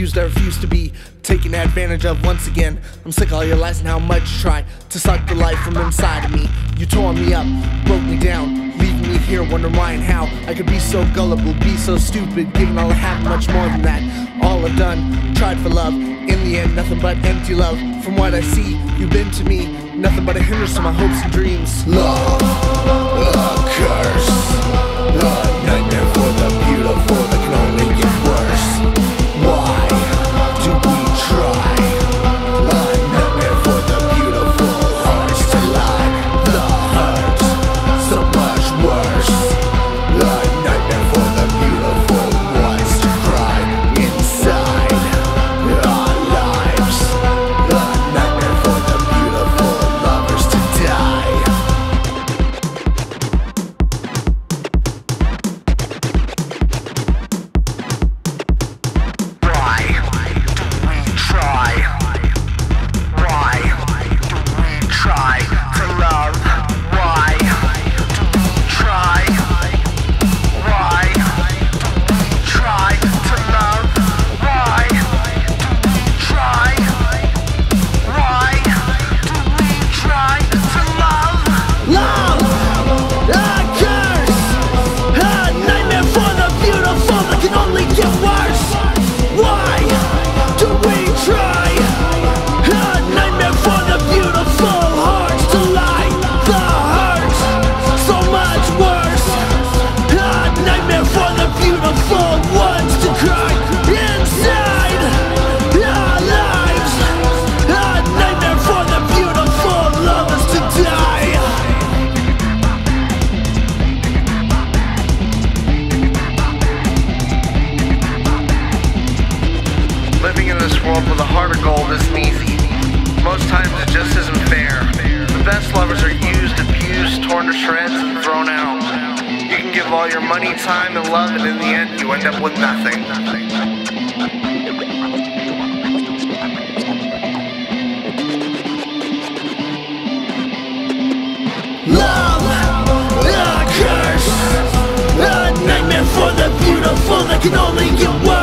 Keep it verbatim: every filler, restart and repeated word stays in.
confused, I refuse to be taken advantage of once again. I'm sick of all your lies and how much you try to suck the life from inside of me. You tore me up, broke me down, leaving me here wondering why and how I could be so gullible, be so stupid, giving all I have, much more than that. All I've done, tried for love, in the end nothing but empty love. From what I see, you've been to me nothing but a hindrance to my hopes and dreams. Love, a curse, a nightmare for the beautiful that can only get worse. Why do we try? A nightmare for the beautiful hearts to lie. The hurt, so much worse. A nightmare for the beautiful ones to cry inside our lives. A nightmare for the beautiful lovers to die. Why do we try? Why do we try to love? Why do we try? Why do we try to love? Why do we try? Why do we try to love? Love, a curse, a nightmare for the beautiful that can only get worse. Why do we try? A nightmare for the beautiful hearts to lie. The hurt, so much worse. A nightmare for the beautiful ones to cry inside our lives. A nightmare for the beautiful lovers to die. Living in this world with a heart of gold isn't easy. Most times it just isn't fair. The best lovers are used, abused, torn to shreds, and thrown out. You can give all your money, time, and love, and in the end you end up with nothing. Love, a curse, a nightmare for the beautiful that can only get worse.